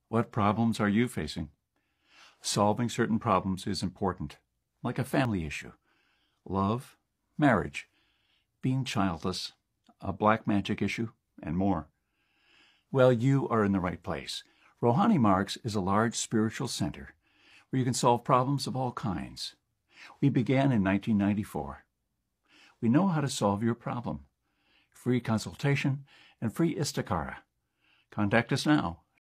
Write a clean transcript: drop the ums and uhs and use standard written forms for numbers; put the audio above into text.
What problems are you facing? Solving certain problems is important, like a family issue, love, marriage, being childless, a black magic issue, and more. Well, you are in the right place. Rohani Marks is a large spiritual center where you can solve problems of all kinds. We began in 1994. We know how to solve your problem. Free consultation and free istikhara. Contact us now